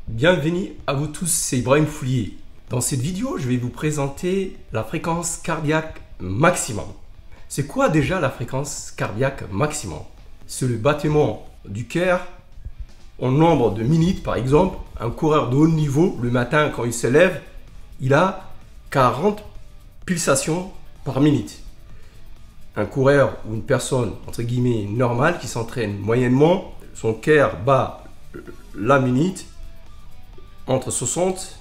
Bienvenue à vous tous, c'est Ibrahim Foulier. Dans cette vidéo, je vais vous présenter la fréquence cardiaque maximum. C'est quoi déjà la fréquence cardiaque maximum? C'est le battement du cœur en nombre de minutes. Par exemple, un coureur de haut niveau, le matin quand il se lève, il a 40 pulsations par minute. Un coureur ou une personne entre guillemets normale qui s'entraîne moyennement, son cœur bat la minute entre 60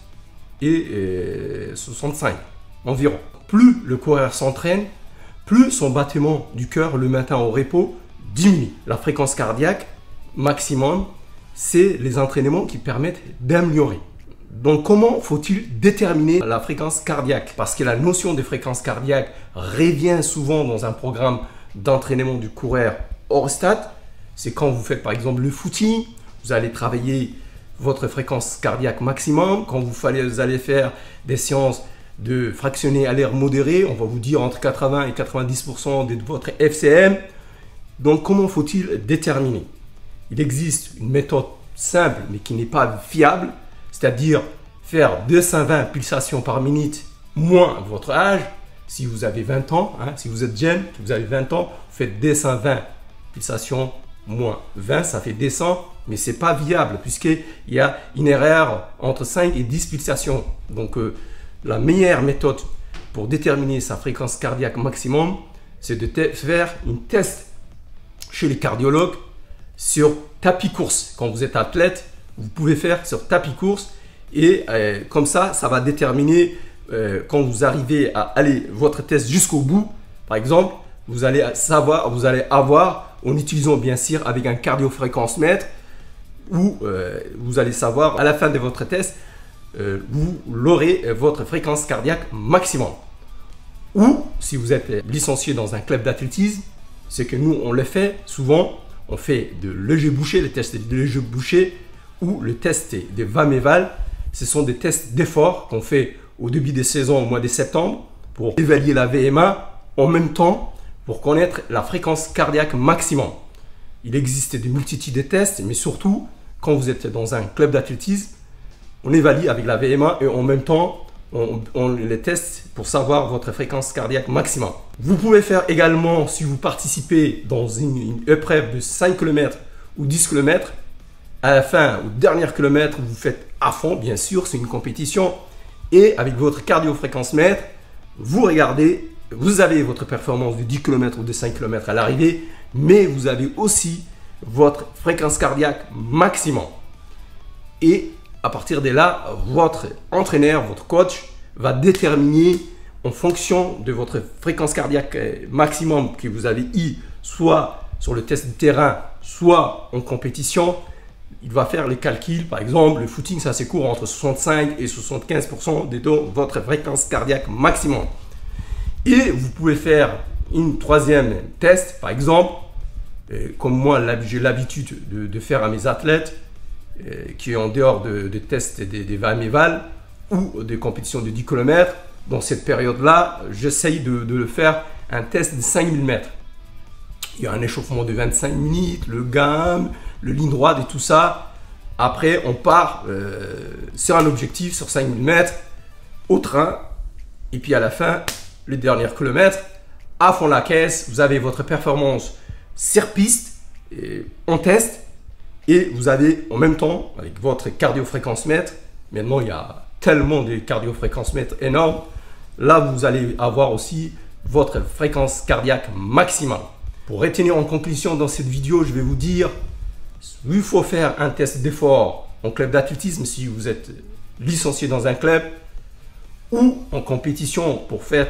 et 65 environ. Plus le coureur s'entraîne, plus son battement du cœur le matin au repos diminue. La fréquence cardiaque maximum, c'est les entraînements qui permettent d'améliorer. Donc comment faut-il déterminer la fréquence cardiaque? Parce que la notion de fréquence cardiaque revient souvent dans un programme d'entraînement du coureur hors stade. C'est quand vous faites par exemple le footing, vous allez travailler votre fréquence cardiaque maximum. Quand vous allez faire des séances de fractionné à l'air modéré, on va vous dire entre 80 et 90% de votre FCM. Donc comment faut-il déterminer? Il existe une méthode simple mais qui n'est pas fiable, c'est-à-dire faire 220 pulsations par minute moins votre âge. Si vous avez 20 ans, si vous êtes jeune, vous avez 20 ans, vous faites 220 pulsations moins 20, ça fait 200, mais ce n'est pas viable puisqu'il y a une erreur entre 5 et 10 pulsations. Donc la meilleure méthode pour déterminer sa fréquence cardiaque maximum, c'est de faire une test chez les cardiologues sur tapis course. Quand vous êtes athlète, vous pouvez faire sur tapis course et comme ça, ça va déterminer quand vous arrivez à aller votre test jusqu'au bout. Par exemple, vous allez avoir, en utilisant bien sûr avec un cardiofréquence-mètre, où vous allez savoir à la fin de votre test, vous l'aurez votre fréquence cardiaque maximum. Ou si vous êtes licencié dans un club d'athlétisme, c'est que nous on le fait souvent, on fait de léger bouché, les tests de léger bouché ou le test de VAMEVAL. Ce sont des tests d'effort qu'on fait au début des saisons au mois de septembre pour évaluer la VMA en même temps pour connaître la fréquence cardiaque maximum. Il existe des multitudes de tests, mais surtout quand vous êtes dans un club d'athlétisme, on évalue avec la VMA et en même temps on les teste pour savoir votre fréquence cardiaque maximum. Vous pouvez faire également, si vous participez dans une épreuve de 5 km ou 10 km, à la fin, au dernier kilomètre, vous faites à fond, bien sûr, c'est une compétition. Et avec votre cardiofréquence-mètre, vous regardez, vous avez votre performance de 10 km ou de 5 km à l'arrivée, mais vous avez aussi votre fréquence cardiaque maximum. Et à partir de là, votre entraîneur, votre coach va déterminer en fonction de votre fréquence cardiaque maximum que vous avez eu, soit sur le test de terrain, soit en compétition. Il va faire les calculs. Par exemple, le footing, ça se court entre 65 et 75% de votre fréquence cardiaque maximum. Et vous pouvez faire une troisième test, par exemple, comme moi j'ai l'habitude de faire à mes athlètes, qui est en dehors de tests des VAMEVAL ou des compétitions de 10 km. Dans cette période-là, j'essaye de faire un test de 5000 mètres. Il y a un échauffement de 25 minutes, le gamme, le ligne droite et tout ça. Après, on part sur un objectif sur 5000 mètres au train. Et puis à la fin, le dernier kilomètre, à fond la caisse, vous avez votre performance sur piste en test. Et vous avez en même temps, avec votre cardiofréquence-mètre, maintenant il y a tellement de cardiofréquence-mètres énormes, là vous allez avoir aussi votre fréquence cardiaque maximum. Pour retenir en conclusion dans cette vidéo, je vais vous dire, il faut faire un test d'effort en club d'athlétisme si vous êtes licencié dans un club ou en compétition pour faire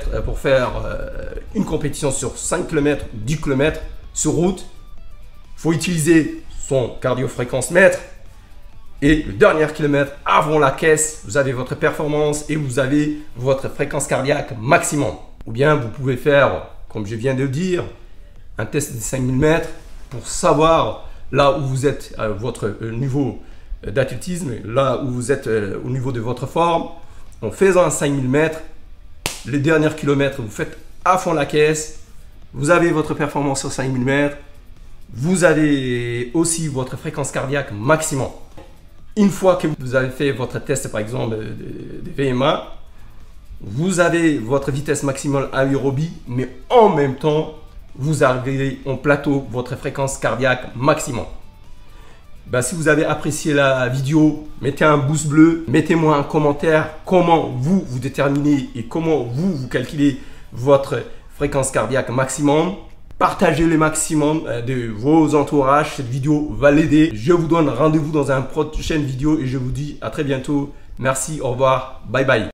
une compétition sur 5 km ou 10 km sur route. Il faut utiliser son cardiofréquence-mètre et le dernier kilomètre avant la caisse, vous avez votre performance et vous avez votre fréquence cardiaque maximum. Ou bien vous pouvez faire, comme je viens de le dire, un test de 5000 mètres pour savoir là où vous êtes à votre niveau d'athlétisme, là où vous êtes au niveau de votre forme. En faisant un 5000 mètres, les derniers kilomètres, vous faites à fond la caisse, vous avez votre performance sur 5000 mètres, vous avez aussi votre fréquence cardiaque maximum. Une fois que vous avez fait votre test, par exemple, de VMA, vous avez votre vitesse maximale aérobie, mais en même temps, vous arrivez en plateau, votre fréquence cardiaque maximum. Si vous avez apprécié la vidéo, mettez un pouce bleu, mettez-moi un commentaire comment vous déterminez et comment vous calculez votre fréquence cardiaque maximum. Partagez le maximum de vos entourages, cette vidéo va l'aider. Je vous donne rendez-vous dans une prochaine vidéo et je vous dis à très bientôt. Merci, au revoir, bye bye.